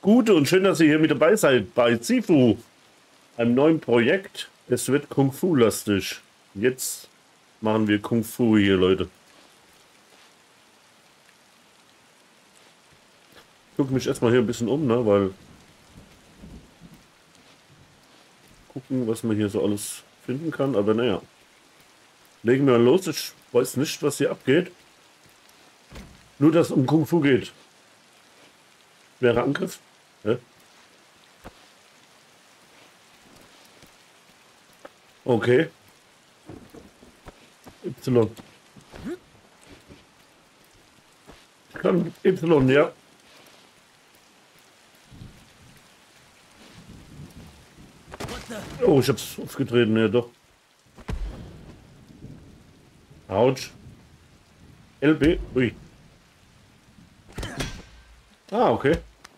Gute und schön, dass ihr hier mit dabei seid bei Zifu, einem neuen Projekt. Es wird Kung Fu lastig. Jetzt machen wir Kung Fu hier, Leute. Ich gucke mich erstmal hier ein bisschen um, ne, weil gucken, was man hier so alles finden kann, aber naja. Legen wir los, ich weiß nicht, was hier abgeht. Nur, dass es um Kung Fu geht. Wäre Angriff? Ja. Okay. Y. Ich kann Y, ja. Oh, ich hab's aufgetreten, ja doch. Autsch. LB, ui. Ah, okay.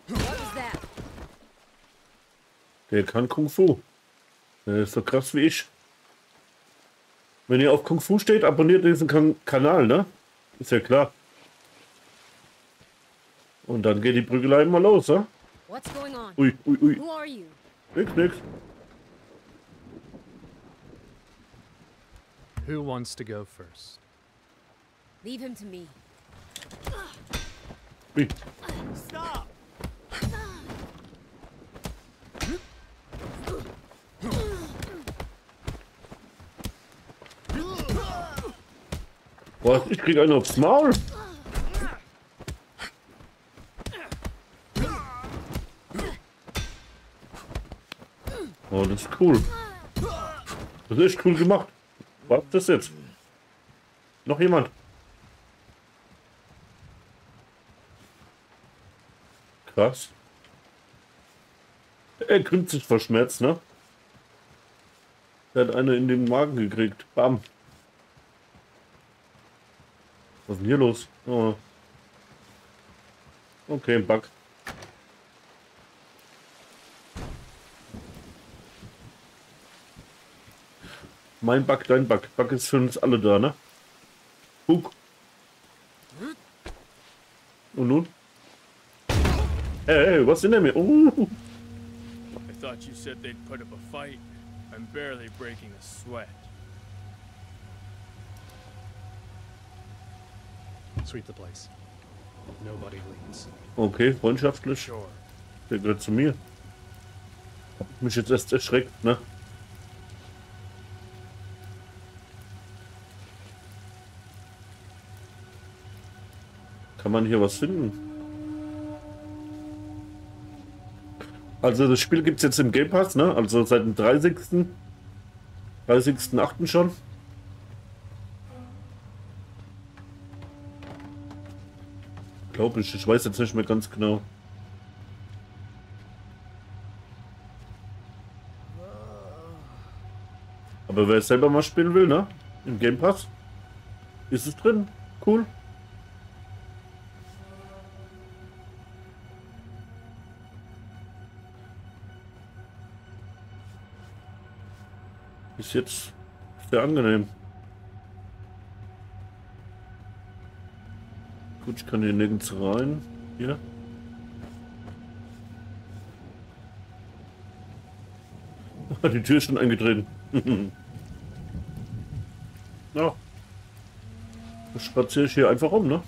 Der kann Kung Fu. Der ist so krass wie ich. Wenn ihr auf Kung Fu steht, abonniert diesen Kanal, ne? Ist ja klar. Und dann geht die Prügelei mal los, ne? Ui, ui, ui. Nix. Who wants to go first? Leave him to me. Ui. Stop! Was? Ich krieg einen aufs Maul. Oh, das ist cool. Das ist echt cool gemacht. Was ist das jetzt? Noch jemand? Krass. Er krümmt sich vor Schmerz, ne? Er hat eine in den Magen gekriegt. Bam. Was ist denn hier los? Oh. Okay, Bug. Mein Bug, dein Bug. Bug ist für uns alle da, ne? Guck. Und nun? Hey, was sind denn mir? I thought you said they'd put up a fight. I'm barely breaking a sweat. Sweep the place. Nobody leaves. Okay, freundschaftlich. Sure. Der gehört zu mir. Hab mich jetzt erst erschreckt, ne? Kann man hier was finden? Also das Spiel gibt es jetzt im Game Pass, ne? Also seit dem 30.8. schon. Glaube ich weiß jetzt nicht mehr ganz genau. Aber wer es selber mal spielen will, ne? Im Game Pass ist es drin. Cool. Ist jetzt sehr angenehm. Gut, ich kann hier nirgends rein. Hier. Die Tür ist schon eingetreten. Ja. Das spaziere ich hier einfach rum, ne?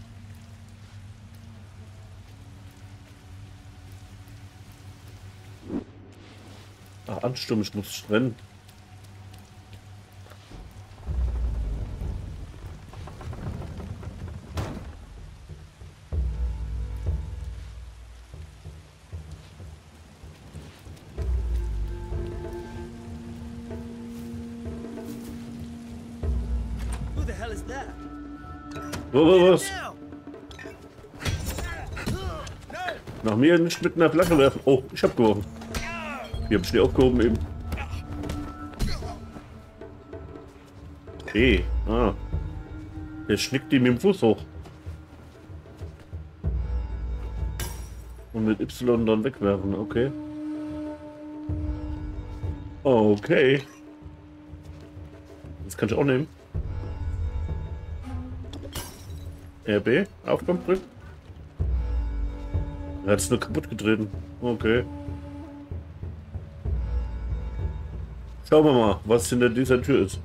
Ach, anstimmen, ich muss rennen. Was? Nach mir nicht mit einer Flasche werfen. Oh, ich hab geworfen. Hier hab ich die aufgehoben eben. Okay. Ah. Der schnickt die mit dem Fuß hoch. Und mit Y dann wegwerfen. Okay. Okay. Das kann ich auch nehmen. RB, Aufkommen drücken. Er hat es nur kaputt getreten. Okay. Schauen wir mal, was hinter dieser Tür ist.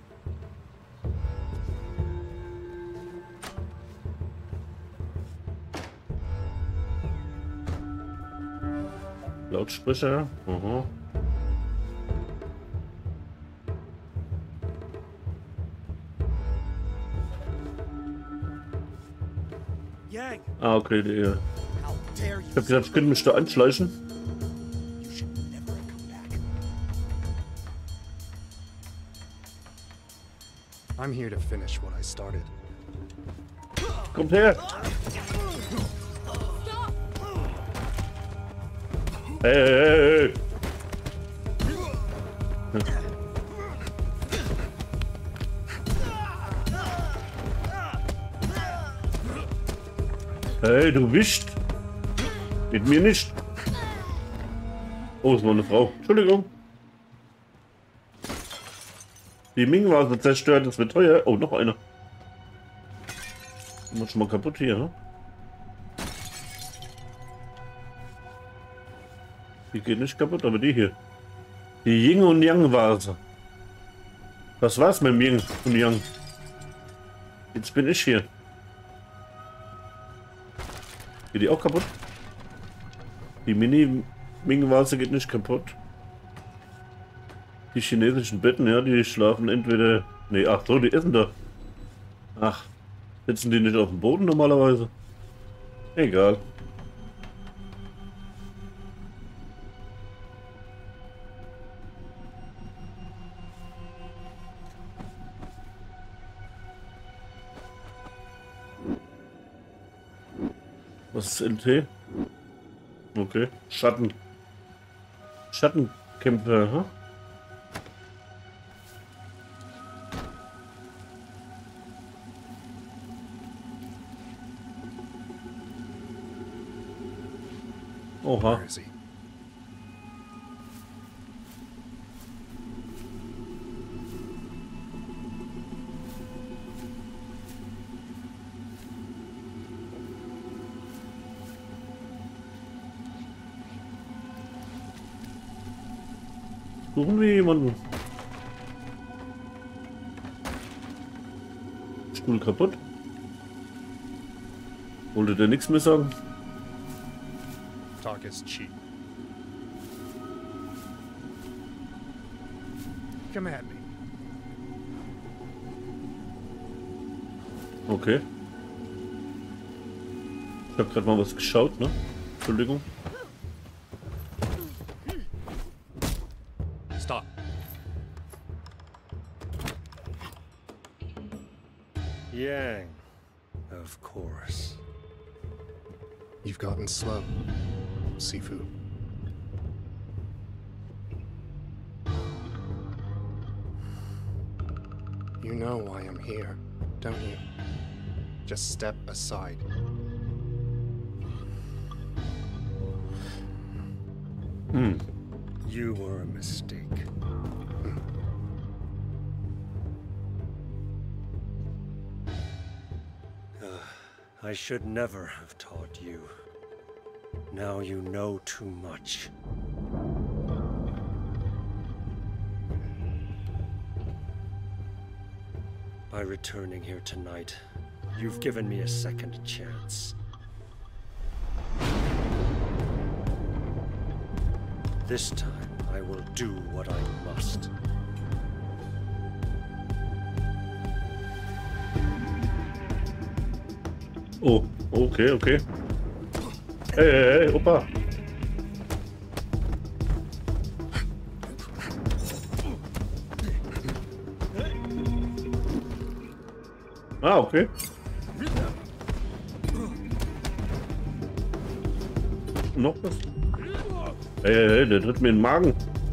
Lautsprecher. Aha. Yang, Ah, okay. Die, how dare you? ich hab gedacht, ich könnte mich da anschleichen. You should never have come back. I'm here to finish what I started. Kommt her! Hey, hey, hey, hey. Hey, du wischt! Mit mir nicht! Oh, es war eine Frau. Entschuldigung. Die Ming-Vase zerstört, das wird teuer. Oh, noch eine. Muss schon mal kaputt hier, ne? Die geht nicht kaputt, aber die hier. Die Yin und Yang Vase. Was war's mit dem Yin und Yang? Jetzt bin ich hier. Geht die auch kaputt? Die Mini-Ming-Vase geht nicht kaputt. Die chinesischen Betten, ja, die schlafen entweder... Nee, ach so, die essen da. Ach, sitzen die nicht auf dem Boden normalerweise? Egal. Was ist LT? Okay. Schattenkämpfer, hm? Oha. Where is he? Suchen wir jemanden? Stuhl kaputt? Wollte der nichts mehr sagen? Talk is cheap. Come at me. Okay. Ich habe gerade mal was geschaut, ne? Entschuldigung. Stop. Yang, of course. You've gotten slow, Sifu. You know why I'm here, don't you? Just step aside. You were a mistake. I should never have taught you. Now you know too much. By returning here tonight, you've given me a second chance. This time, I will do what I must. Oh, okay, okay. Hey, hey, hey, Opa. Ah, okay. Noch was? Hey, hey, hey, der tritt mir in den Magen.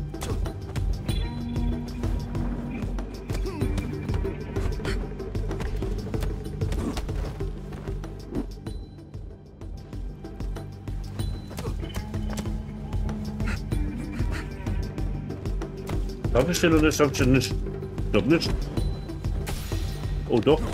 Darf ich den oder darf ich den nicht? Ich glaube nicht. Oh doch.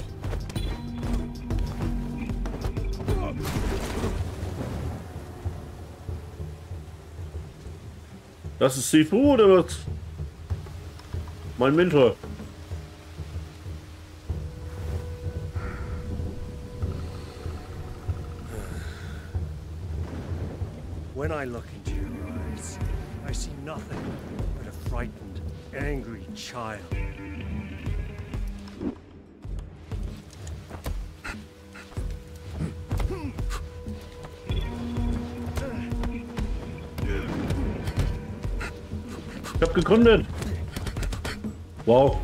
Das ist Sifu oder was? Mein Mentor. When I look into your eyes, I see nothing but a frightened, angry child. Ich hab gegründet. Wow.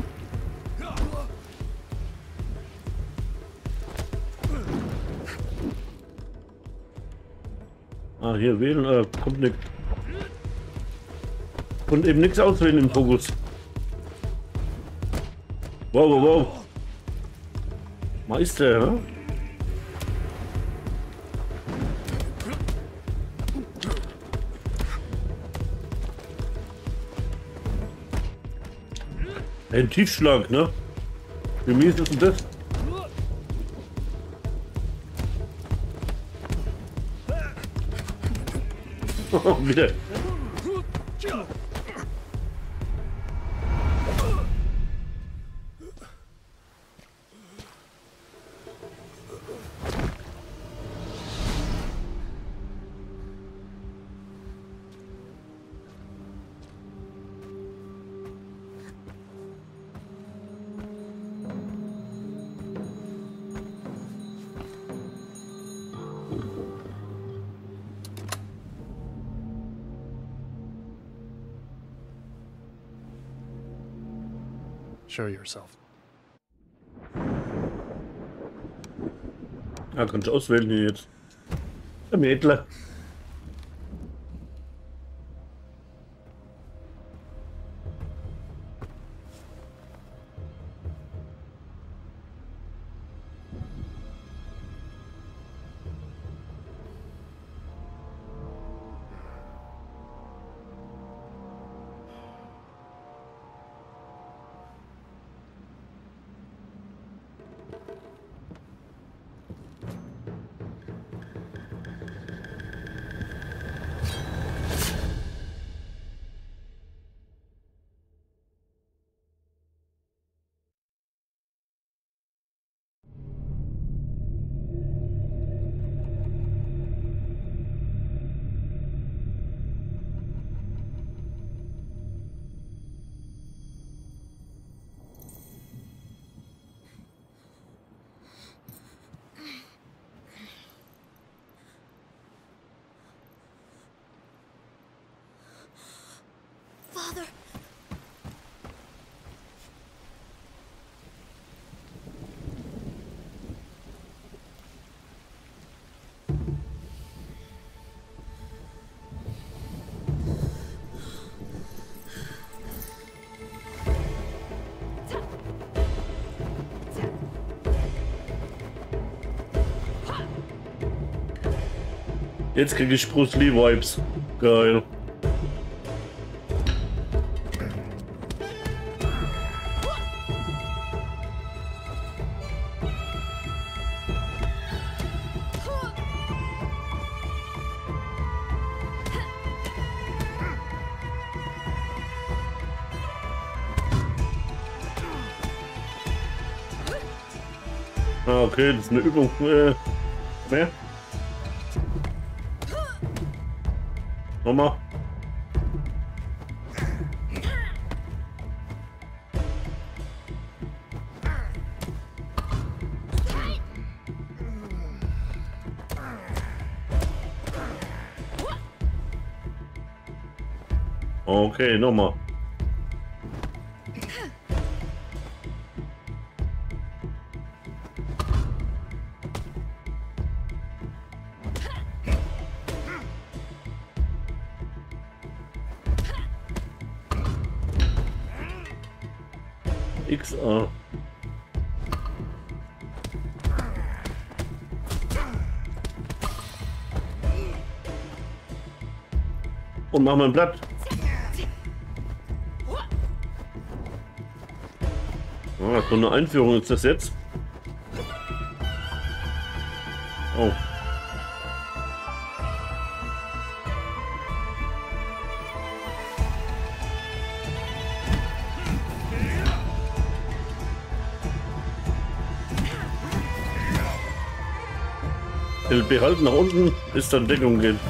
Ah, hier wählen, kommt nix. Und eben nichts auswählen im Fokus. Wow, wow, wow. Meister, ne? Ein Tiefschlag, ne? Wie mies ist denn das? Wieder. Show yourself. Ja, kannst du auswählen hier jetzt. Der Mädler. Father. Jetzt kriege ich Bruce Lee Vibes. Geil. Ah, okay, das ist eine Übung. Mehr? Nochmal. Okay, nochmal. XA. Und machen wir ein Blatt. Ah, so eine Einführung ist das jetzt. Oh. LB halten nach unten, ist dann Deckung gehen.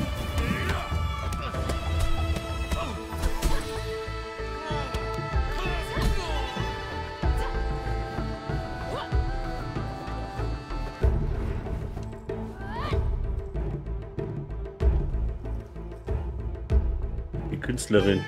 Die Künstlerin.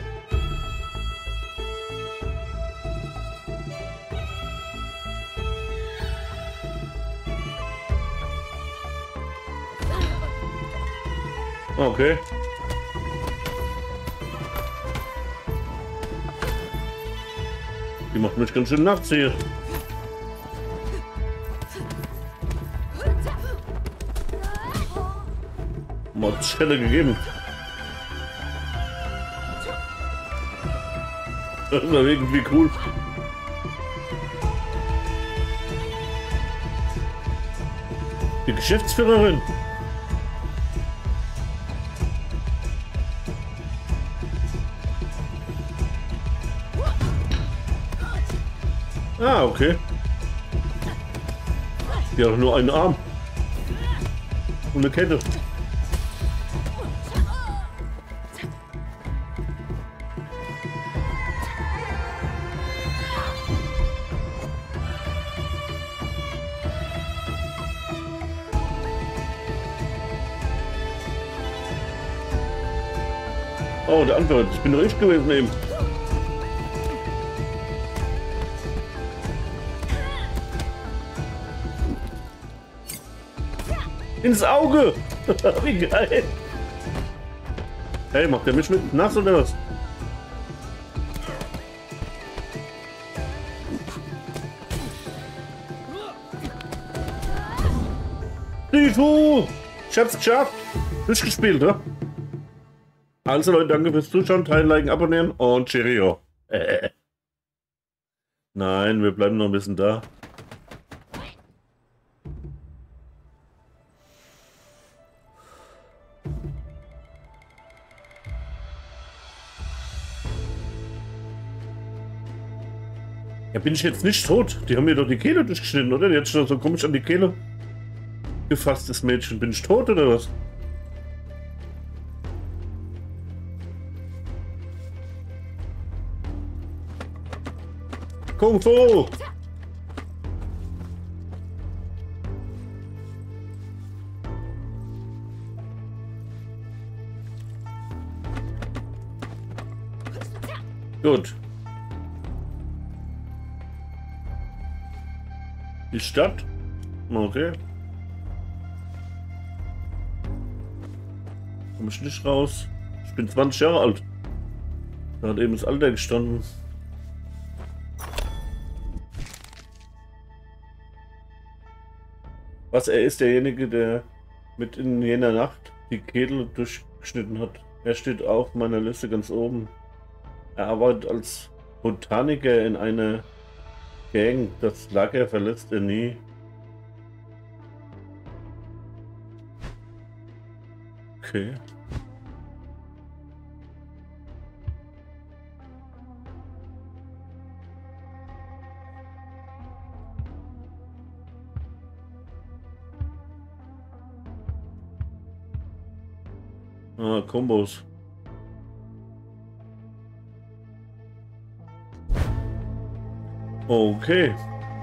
Okay. Die macht mich ganz schön nachts hier. Mal Schelle gegeben. Das war irgendwie cool. Die Geschäftsführerin. Ah, okay. Die hat nur einen Arm. Und eine Kette. Oh, der Anwalt. Ich bin richtig gewesen eben. Ins Auge! Wie geil! Hey, macht der mich mit nass oder was? Rifu! Ich hab's geschafft! Durchgespielt, ne? Also Leute, danke fürs Zuschauen, teilen, liken, abonnieren und Cheerio. Nein, wir bleiben noch ein bisschen da. Ja, bin ich jetzt nicht tot? Die haben mir doch die Kehle durchgeschnitten, oder? Die hat sich doch so komisch an die Kehle gefasst, das Mädchen. Bin ich tot, oder was? Kung Fu! Gut. Die Stadt? Okay. Komm ich nicht raus. Ich bin 20 Jahre alt. Da hat eben das Alter gestanden. Was, er ist derjenige, der mit in jener Nacht die Kehle durchgeschnitten hat. Er steht auf meiner Liste ganz oben. Er arbeitet als Botaniker in einer Gang. Das Lager verlässt er nie. Okay. Ah, Kombos. Okay.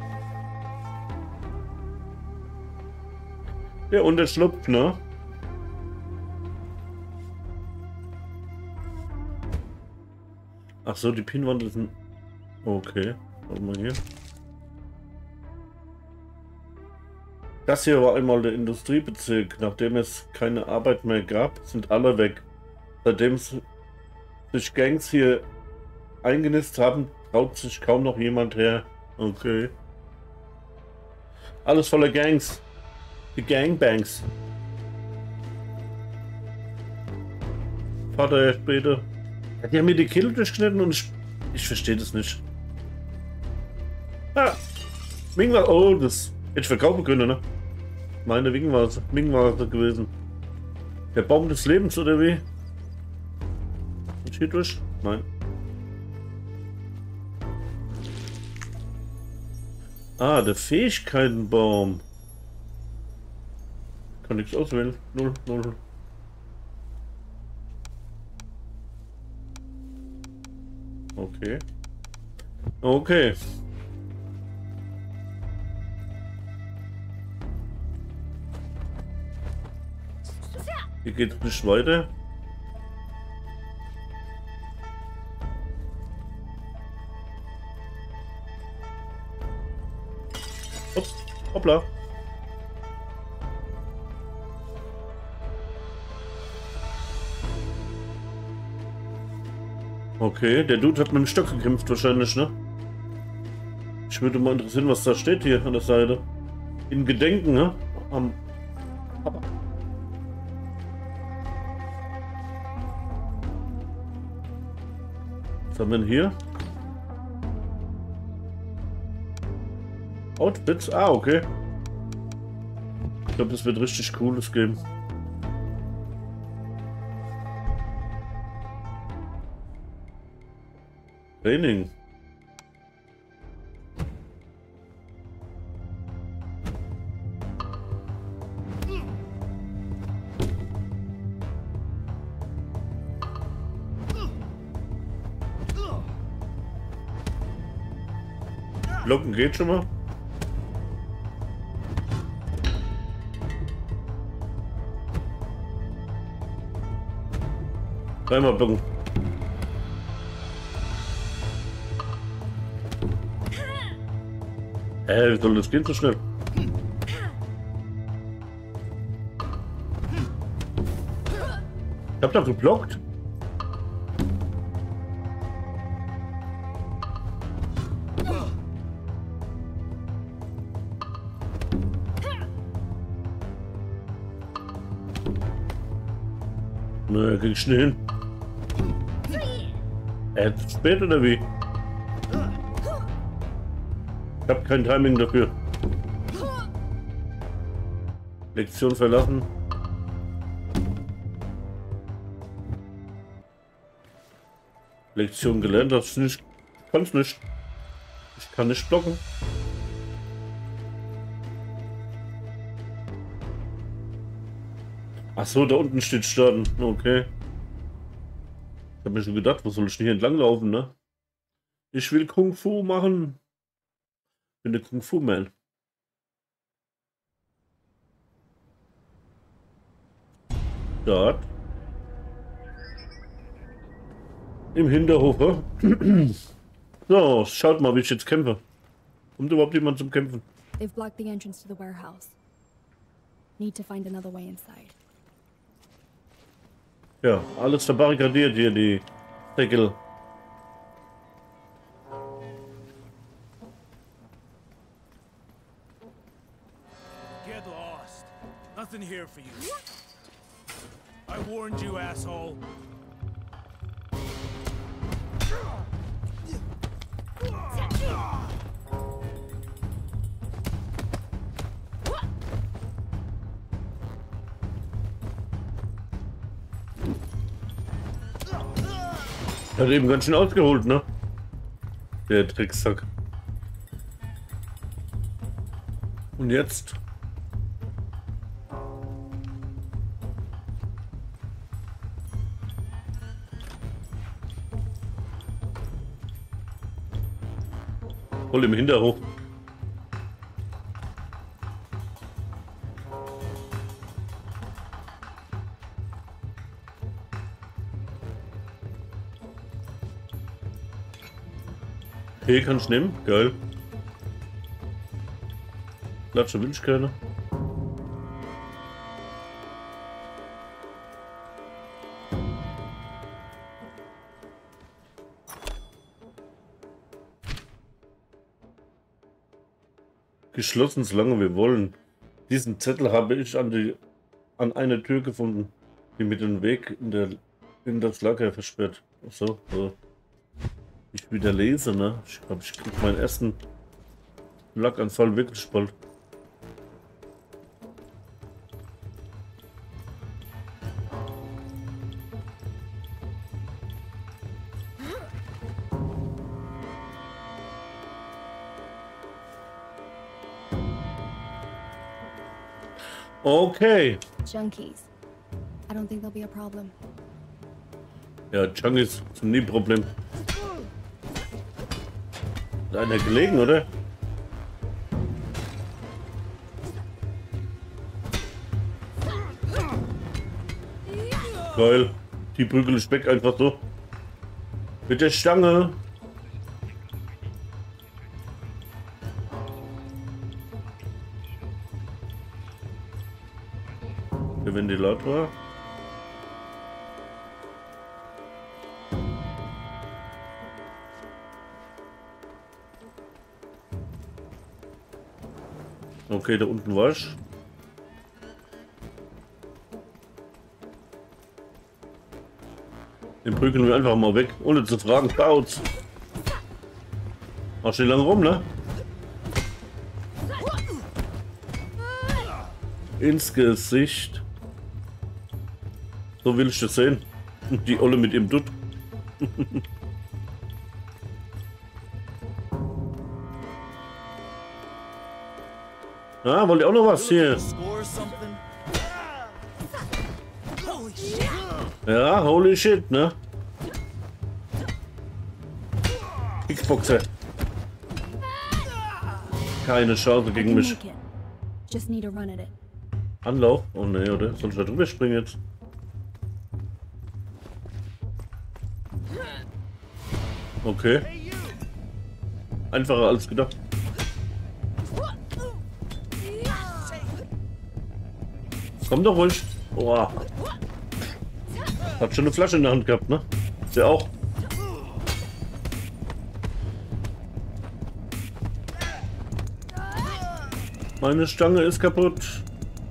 Der unterschlupft, ne? Ach so, die Pinwandel sind... Okay, warte mal hier. Das hier war einmal der Industriebezirk. Nachdem es keine Arbeit mehr gab, sind alle weg. Seitdem sich Gangs hier eingenistet haben, traut sich kaum noch jemand her. Okay. Alles voller Gangs. Die Gangbangs. Vater später. Die haben mir die Kehle durchgeschnitten und ich verstehe das nicht. Ah, Mingwasser. Oh, das hätte ich verkaufen können, ne? Meine Mingwasser gewesen. Der Baum des Lebens, oder wie? Und hier durch? Nein. Ah, der Fähigkeitenbaum. Kann nichts auswählen. 0, 0. Okay. Okay. Hier geht's nicht weiter. Ups, hoppla. Okay, der Dude hat mit dem Stock gekämpft wahrscheinlich, ne? Ich würde mal interessieren, was da steht hier an der Seite. In Gedenken, ne? Am Papa. Was haben wir denn hier? Outfits? Ah, okay. Ich glaube, das wird richtig cooles geben. Training. Blocken geht schon mal. Dreimal blocken. Wie soll das gehen so schnell? Ich hab doch geblockt. Na, ging schnell hin. Zu spät oder wie? Ich habe kein Timing dafür. Lektion verlassen. Lektion gelernt, das nicht. Ich kann's nicht. Ich kann nicht blocken. Ach so, da unten steht starten. Okay. Ich habe mir schon gedacht, wo soll ich denn hier entlang laufen, ne? Ich will Kung Fu machen. Ich bin der Kung Fu Man. Dort. Im Hinterhof. So, schaut mal, wie ich jetzt kämpfe. Kommt überhaupt jemand zum Kämpfen? They've blocked the entrance to the warehouse. Need to find another way inside. Ja, alles verbarrikadiert hier, die Deckel. Get lost. Nothing here for you. I warned you, asshole. Hat eben ganz schön ausgeholt, ne? Der Drecksack. Und jetzt? Voll im Hinterhof. Okay, kann ich nehmen. Geil. Klatsche will ich keine. Geschlossen, solange wir wollen. Diesen Zettel habe ich an einer Tür gefunden, die mir den Weg in das Lager versperrt. Achso, so. Ich wieder lese, ne? Ich glaube, ich krieg meinen ersten Lackanfall wirklich bald. Okay. Junkies. I don't think there'll be a problem. Ja, Junkies sind nie ein Problem. Da einer gelegen, oder? Geil. Die prügel ich weg einfach so. Mit der Stange. Der Ventilator. Okay, da unten war ich. Den prügeln wir einfach mal weg, ohne zu fragen. Baut's. Mach schnell lang rum, ne? Ins Gesicht. So will ich das sehen. Die Olle mit ihrem Dutt. Ah, wollt ihr auch noch was hier? Ja, holy shit, ne? Kickboxer. Keine Chance gegen mich. Just need to run at it. Anlauf? Oh ne, oder? Soll ich da drüber springen jetzt? Okay. Einfacher als gedacht. Komm doch ruhig. Boah. Hat schon eine Flasche in der Hand gehabt, ne? Der auch. Meine Stange ist kaputt.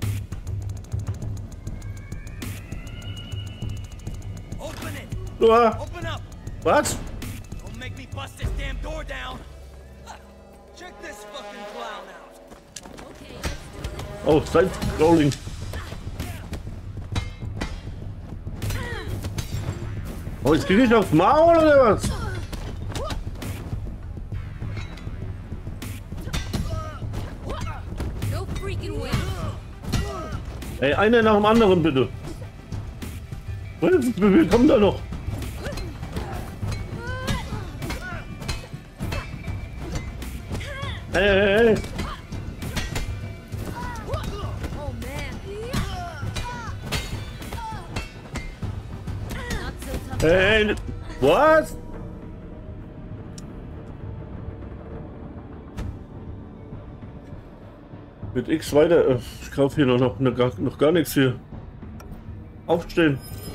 Uah. Was? Oh, Side-Scrolling. Oh, jetzt krieg ich aufs Maul oder was? Ey, einer nach dem anderen bitte. Wir kommen da noch. Hey. Hey, was? Mit X weiter. Ich kaufe hier noch gar nichts hier. Aufstehen.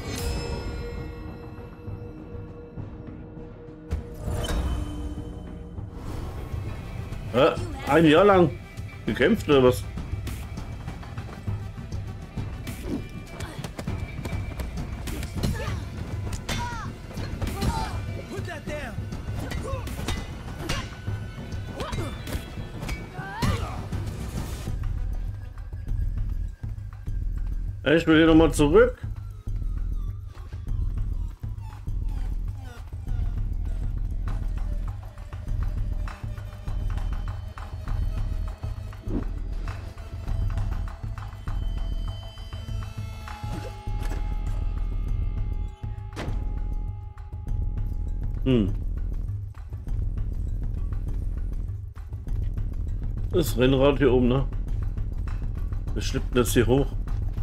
Ja, ein Jahr lang gekämpft oder was? Ich will hier nochmal zurück. Das Rennrad hier oben, ne? Wir schleppen das hier hoch.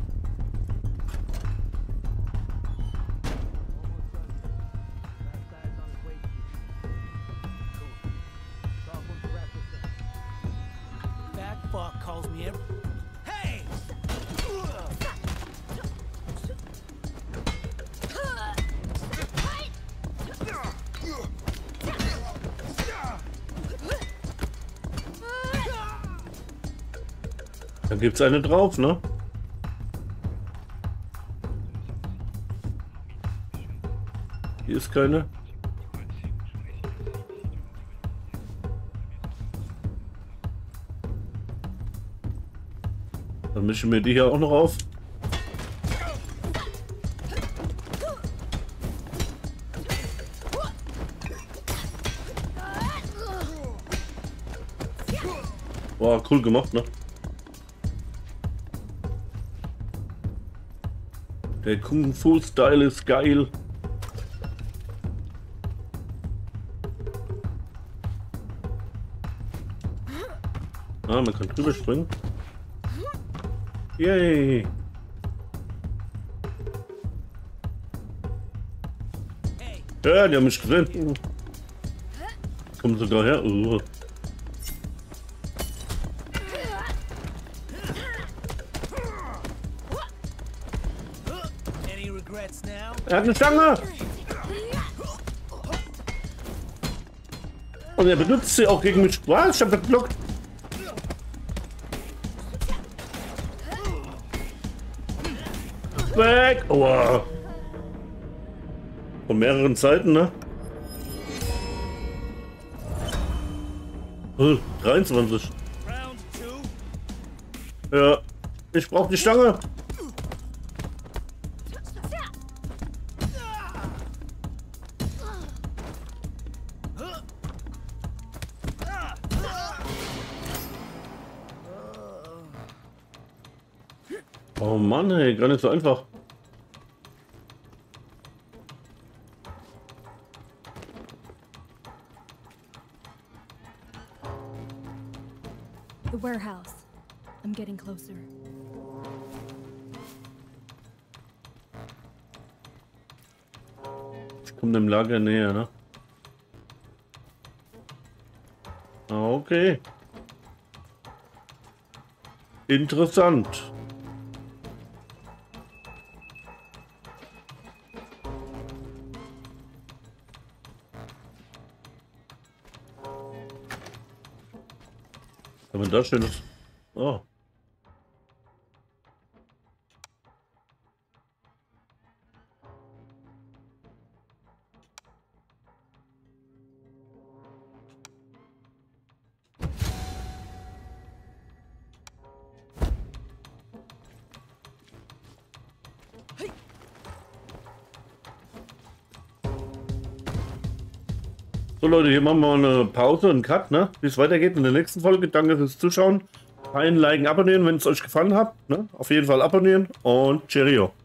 Da gibt's eine drauf, ne? Hier ist keine. Dann mischen wir die hier auch noch auf. Boah, cool gemacht, ne? Der Kung Fu Style ist geil. Ah, man kann drüber springen. Yay! Ja, die haben mich gesehen. Kommen sogar her. Any regrets now? Er hat eine Stange! Und er benutzt sie auch gegen mich. Was? Ich hab das geblockt. Weg! Aua! Von mehreren Seiten, ne? 23. Round two. Ja. Ich brauch die Stange. Oh Mann, ey, gar nicht so einfach. The warehouse. I'm getting closer. Ich komme dem Lager näher, ne? Ah, okay. Interessant. Was haben wir da Schönes? Oh. So Leute, hier machen wir eine Pause, einen Cut, ne? Wie es weitergeht in der nächsten Folge. Danke fürs Zuschauen. Ein Liken, abonnieren, wenn es euch gefallen hat. Ne? Auf jeden Fall abonnieren und Cheerio.